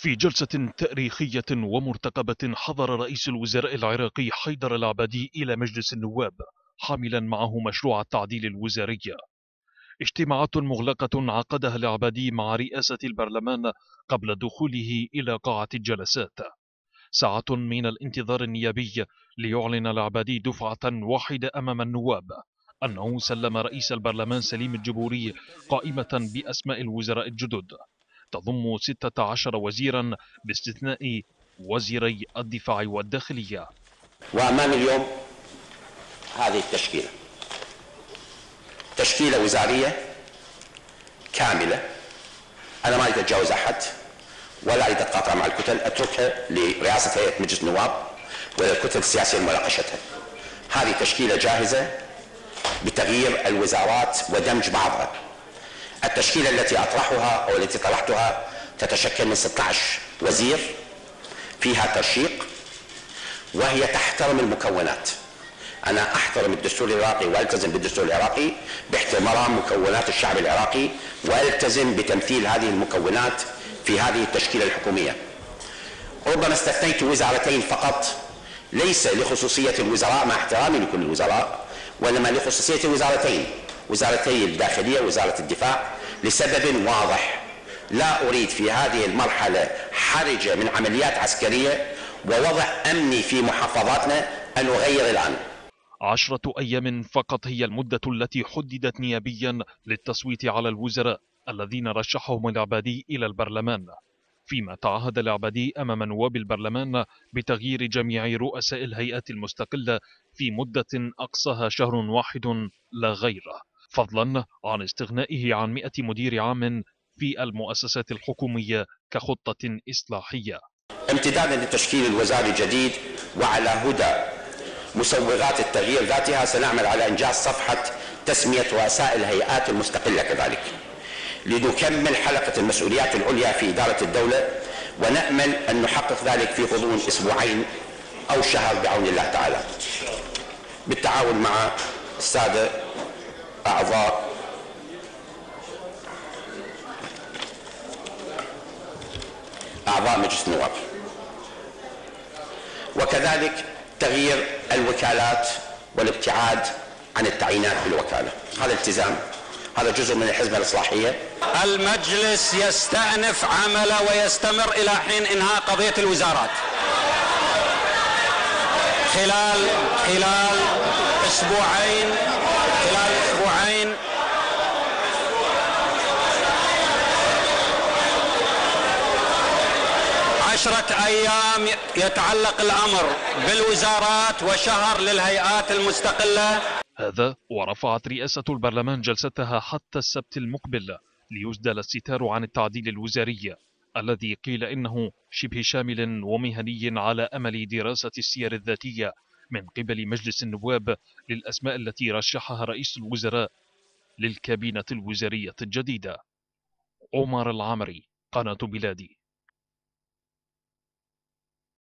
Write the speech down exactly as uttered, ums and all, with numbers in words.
في جلسة تاريخية ومرتقبة حضر رئيس الوزراء العراقي حيدر العبادي إلى مجلس النواب حاملا معه مشروع التعديل الوزاري. اجتماعات مغلقة عقدها العبادي مع رئاسة البرلمان قبل دخوله إلى قاعة الجلسات. ساعات من الانتظار النيابي ليعلن العبادي دفعة واحدة أمام النواب أنه سلم رئيس البرلمان سليم الجبوري قائمة بأسماء الوزراء الجدد تضم ستة عشر وزيرا باستثناء وزيري الدفاع والداخلية. وأمام اليوم هذه التشكيلة تشكيلة وزارية كاملة. أنا ما أريد أتجاوز أحد ولا أريد أتقاطع مع الكتل، أتركها لرئاسة هيئة مجلس النواب وللكتل السياسية لمناقشتها. هذه تشكيلة جاهزة بتغيير الوزارات ودمج بعضها. التشكيلة التي أطرحها أو التي طرحتها تتشكل من ستة عشر وزير، فيها ترشيق وهي تحترم المكونات. أنا أحترم الدستور العراقي وألتزم بالدستور العراقي باحترام مكونات الشعب العراقي وألتزم بتمثيل هذه المكونات في هذه التشكيلة الحكومية. ربما استثنيت وزارتين فقط، ليس لخصوصية الوزراء مع احترامي لكل الوزراء، وإنما لخصوصية الوزارتين، وزارتي الداخلية ووزارة الدفاع، لسبب واضح. لا أريد في هذه المرحلة حرجة من عمليات عسكرية ووضع أمني في محافظاتنا أن أغير الآن. عشرة أيام فقط هي المدة التي حددت نيابيا للتصويت على الوزراء الذين رشحهم العبادي إلى البرلمان، فيما تعهد العبادي أمام نواب البرلمان بتغيير جميع رؤساء الهيئات المستقلة في مدة أقصاها شهر واحد لا غير، فضلا عن استغنائه عن مئة مدير عام في المؤسسات الحكومية كخطة إصلاحية. امتدادا للتشكيل الوزاري الجديد وعلى هدى مسوغات التغيير ذاتها، سنعمل على إنجاز صفحة تسمية رؤساء الهيئات المستقلة كذلك، لنكمل حلقة المسؤوليات العليا في إدارة الدولة، ونأمل أن نحقق ذلك في غضون أسبوعين أو شهر بعون الله تعالى، بالتعاون مع السادة أعضاء أعضاء مجلس النواب. وكذلك تغيير الوكالات والابتعاد عن التعيينات بالوكالة، هذا التزام، هذا جزء من الحزمة الإصلاحية. المجلس يستأنف عمله ويستمر إلى حين إنهاء قضية الوزارات خلال خلال أسبوعين خلال أسبوعين عشرة أيام يتعلق الأمر بالوزارات وشهر للهيئات المستقلة. هذا ورفعت رئاسة البرلمان جلستها حتى السبت المقبل ليسدل الستار عن التعديل الوزاري الذي قيل إنه شبه شامل ومهني على أمل دراسة السير الذاتية من قبل مجلس النواب للأسماء التي رشحها رئيس الوزراء للكابينة الوزارية الجديدة. عمر العمري، قناة بلادي.